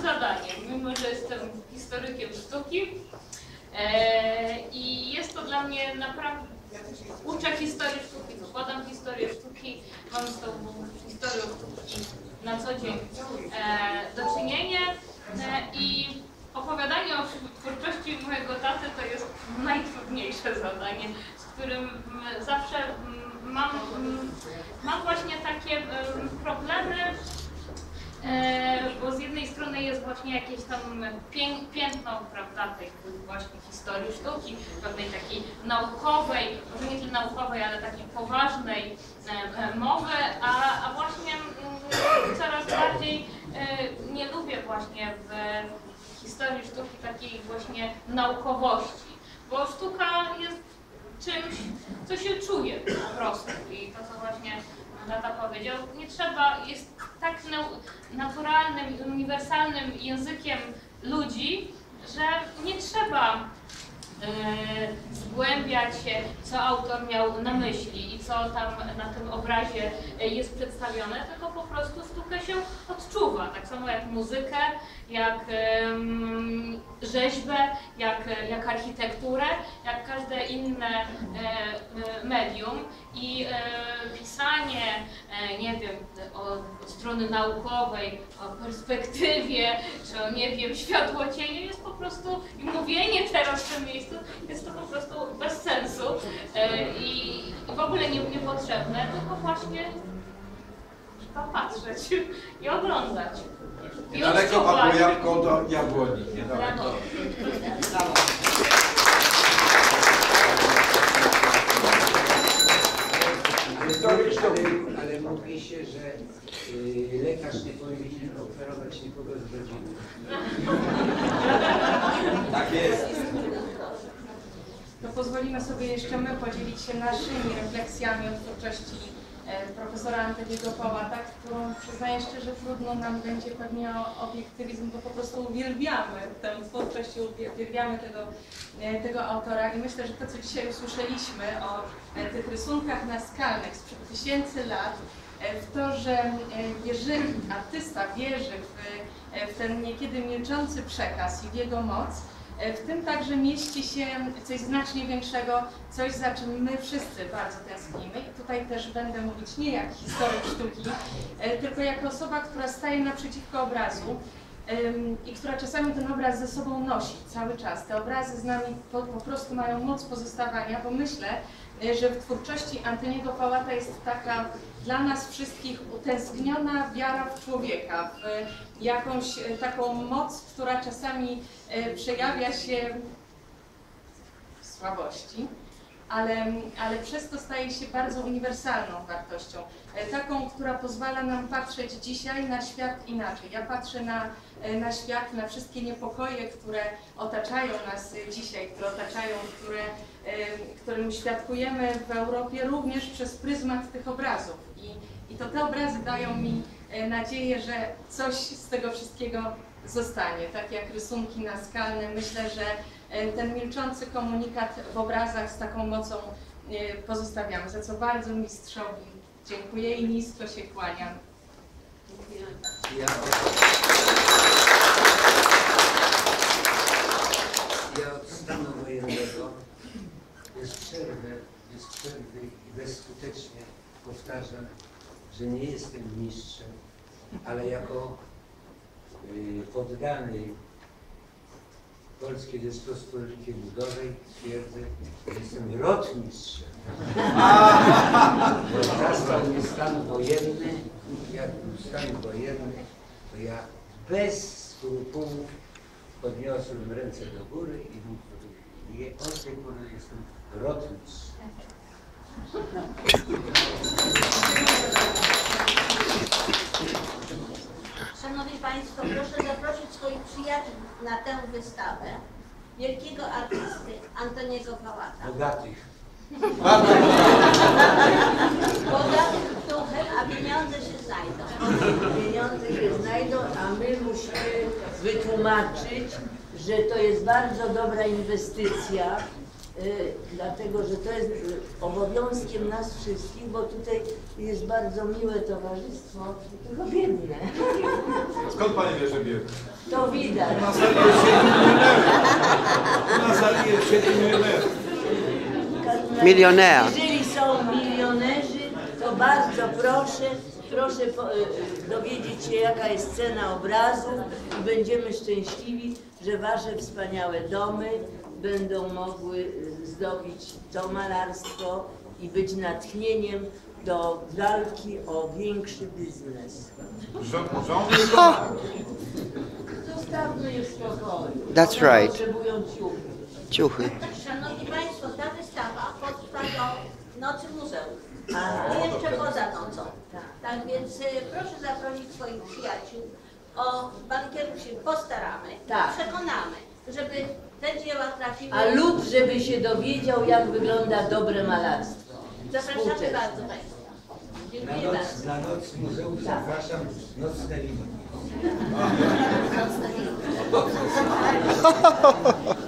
zadanie, mimo że jestem historykiem sztuki. I jest to dla mnie naprawdę... Uczę historii sztuki, wykładam historię sztuki, mam z tą historią sztuki na co dzień do czynienia i opowiadanie o twórczości mojego taty to jest najtrudniejsze zadanie, z którym zawsze mam właśnie takie problemy, bo z jednej strony jest właśnie jakieś tam piętno, prawda, tej właśnie historii sztuki, pewnej takiej naukowej, może nie tyle naukowej, ale takiej poważnej mowy, a właśnie coraz bardziej nie lubię właśnie w historii sztuki takiej właśnie naukowości, bo sztuka jest czymś, co się czuje po prostu i to, co właśnie tata powiedział, nie trzeba, jest tak naturalnym i uniwersalnym językiem ludzi, że nie trzeba zgłębiać się, co autor miał na myśli i co tam na tym obrazie jest przedstawione, tylko po prostu sztukę się odczuwa, tak samo jak muzykę, jak rzeźbę, jak architekturę, jak każde inne medium i pisanie, nie wiem, o strony naukowej, o perspektywie, czy o, nie wiem, światłocieniu jest po prostu, i mówienie teraz w tym miejscu jest to po prostu bez sensu i w ogóle niepotrzebne, tylko właśnie trzeba patrzeć i oglądać. Niedaleko padło jabłko do jabłoni, niedaleko. Ale mówi się, że lekarz nie powinien operować nikogo z rodziny. Tak jest. To pozwolimy sobie jeszcze my podzielić się naszymi refleksjami o twórczości profesora Antoniego Pałata, którą przyznaję szczerze trudno nam będzie pewnie o obiektywizm, bo po prostu uwielbiamy tę twórczość, uwielbiamy tego autora i myślę, że to, co dzisiaj usłyszeliśmy o tych rysunkach naskalnych sprzed tysięcy lat, w to, że artysta wierzy w ten niekiedy milczący przekaz i w jego moc, w tym także mieści się coś znacznie większego, coś, za czym my wszyscy bardzo tęsknimy. I tutaj też będę mówić nie jak historyk sztuki, tylko jako osoba, która staje naprzeciwko obrazu i która czasami ten obraz ze sobą nosi cały czas. Te obrazy z nami po prostu mają moc pozostawania, bo myślę, że w twórczości Antoniego Pałata jest taka dla nas wszystkich utęskniona wiara w człowieka, w jakąś taką moc, która czasami przejawia się w słabości, ale przez to staje się bardzo uniwersalną wartością. Taką, która pozwala nam patrzeć dzisiaj na świat inaczej. Ja patrzę na świat, na wszystkie niepokoje, które otaczają nas dzisiaj, które otaczają, którym świadkujemy w Europie również przez pryzmat tych obrazów. I to te obrazy dają mi nadzieję, że coś z tego wszystkiego zostanie. Tak jak rysunki naskalne, myślę, że ten milczący komunikat w obrazach z taką mocą pozostawiamy, za co bardzo mistrzowi dziękuję i nisko się kłaniam. Ja od stanu wojennego bez przerwy i bezskutecznie powtarzam, że nie jestem mistrzem, ale jako poddany Polskiej Rzeczypospolitej Ludowej twierdzę, że jestem rotmistrzem. Bo zastał mnie stan wojenny, jak był stan wojenny, to ja bez skrupułów podniosłem ręce do góry i od tej pory jestem rotmistrzem. Szanowni Państwo, proszę zaprosić swoich przyjaciół na tę wystawę wielkiego artysty Antoniego Pałata. Bogatych. Bogatych duchem, a pieniądze się znajdą. Pieniądze się znajdą, a my musimy wytłumaczyć, że to jest bardzo dobra inwestycja, dlatego że to jest obowiązkiem nas wszystkich, bo tutaj jest bardzo miłe towarzystwo, tylko biedne. Skąd pani wie, że biedny? To widać. Na sali jest 7 milionerów. Na sali jest 7 milionerów. Milioner. Jeżeli są milionerzy, to bardzo proszę dowiedzieć się, jaka jest cena obrazu i będziemy szczęśliwi, że wasze wspaniałe domy będą mogły zdobić to malarstwo i być natchnieniem do walki o większy biznes. Żony i kocha. Zostawmy je w spokoju. That's One right. potrzebują ciuchy. Ciuchy. Szanowni Państwo, ta wystawa potrwa do Nocy Muzeów. Aha. I jeszcze poza nocą. Tak więc proszę zaprosić swoich przyjaciół. O bankierów się postaramy. Tak. Przekonamy, żeby te dzieła trafiły. A lud, żeby się dowiedział, jak wygląda dobre malarstwo. Zapraszamy Współczesne. bardzo Państwa. Dziękuję bardzo. Na noc muzeum zapraszam nocne wino.